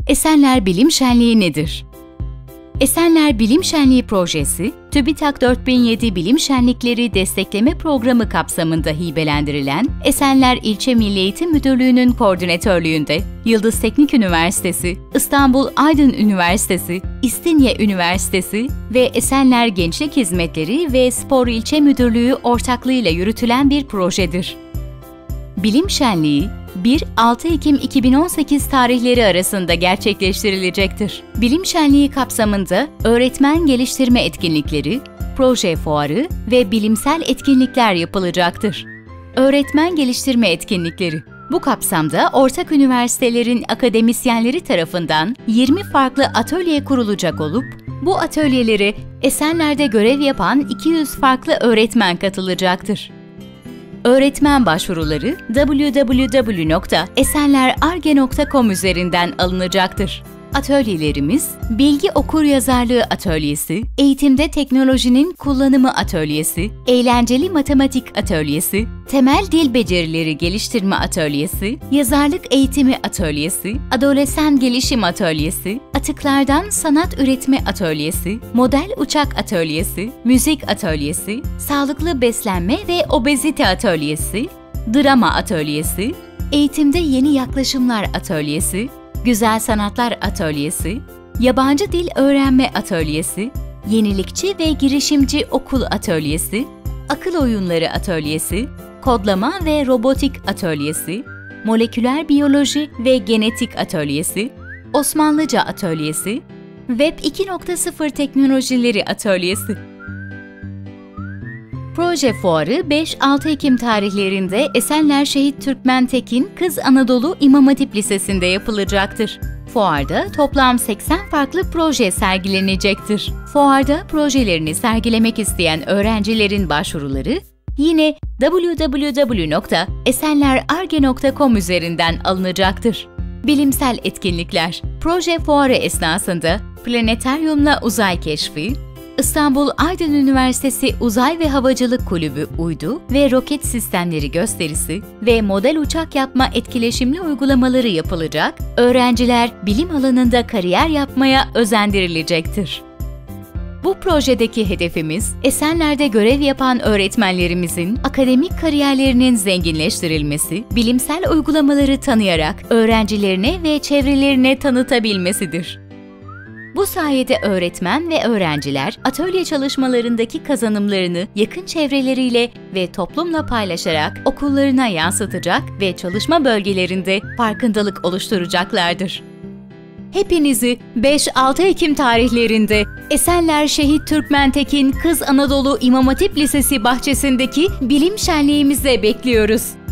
Esenler Bilim Şenliği nedir? Esenler Bilim Şenliği projesi, TÜBİTAK 4007 Bilim Şenlikleri Destekleme Programı kapsamında hibelendirilen Esenler İlçe Milli Eğitim Müdürlüğü'nün koordinatörlüğünde Yıldız Teknik Üniversitesi, İstanbul Aydın Üniversitesi, İstinye Üniversitesi ve Esenler Gençlik Hizmetleri ve Spor İlçe Müdürlüğü ortaklığıyla yürütülen bir projedir. Bilim Şenliği, 1-6 Ekim 2018 tarihleri arasında gerçekleştirilecektir. Bilim Şenliği kapsamında öğretmen geliştirme etkinlikleri, proje fuarı ve bilimsel etkinlikler yapılacaktır. Öğretmen geliştirme etkinlikleri. Bu kapsamda ortak üniversitelerin akademisyenleri tarafından 20 farklı atölye kurulacak olup, bu atölyelere Esenler'de görev yapan 200 farklı öğretmen katılacaktır. Öğretmen başvuruları www.esenlerarge.com üzerinden alınacaktır. Atölyelerimiz, Bilgi Okuryazarlığı Atölyesi, Eğitimde Teknolojinin Kullanımı Atölyesi, Eğlenceli Matematik Atölyesi, Temel Dil Becerileri Geliştirme Atölyesi, Yazarlık Eğitimi Atölyesi, Adolesan Gelişim Atölyesi, Atıklardan Sanat Üretme Atölyesi, Model Uçak Atölyesi, Müzik Atölyesi, Sağlıklı Beslenme ve Obezite Atölyesi, Drama Atölyesi, Eğitimde Yeni Yaklaşımlar Atölyesi, Güzel Sanatlar Atölyesi, Yabancı Dil Öğrenme Atölyesi, Yenilikçi ve Girişimci Okul Atölyesi, Akıl Oyunları Atölyesi, Kodlama ve Robotik Atölyesi, Moleküler Biyoloji ve Genetik Atölyesi, Osmanlıca Atölyesi, Web 2.0 Teknolojileri Atölyesi. Proje fuarı 5-6 Ekim tarihlerinde Esenler Şehit Türkmen Tekin Kız Anadolu İmam Hatip Lisesi'nde yapılacaktır. Fuarda toplam 80 farklı proje sergilenecektir. Fuarda projelerini sergilemek isteyen öğrencilerin başvuruları yine www.esenlerarge.com üzerinden alınacaktır. Bilimsel etkinlikler. Proje fuarı esnasında Planetaryumla Uzay Keşfi, İstanbul Aydın Üniversitesi Uzay ve Havacılık Kulübü uydu ve roket sistemleri gösterisi ve model uçak yapma etkileşimli uygulamaları yapılacak, öğrenciler bilim alanında kariyer yapmaya özendirilecektir. Bu projedeki hedefimiz, Esenler'de görev yapan öğretmenlerimizin akademik kariyerlerinin zenginleştirilmesi, bilimsel uygulamaları tanıyarak öğrencilerine ve çevrelerine tanıtabilmesidir. Bu sayede öğretmen ve öğrenciler atölye çalışmalarındaki kazanımlarını yakın çevreleriyle ve toplumla paylaşarak okullarına yansıtacak ve çalışma bölgelerinde farkındalık oluşturacaklardır. Hepinizi 5-6 Ekim tarihlerinde Esenler Şehit Türkmen Tekin Kız Anadolu İmam Hatip Lisesi bahçesindeki bilim şenliğimize bekliyoruz.